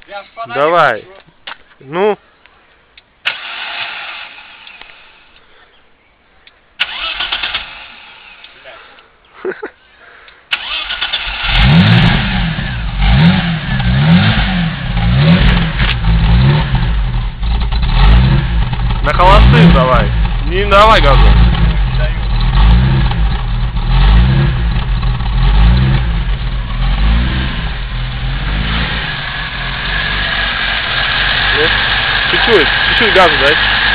Давай. Ну. На холостых давай. Не давай газу. Чуть-чуть газу дай.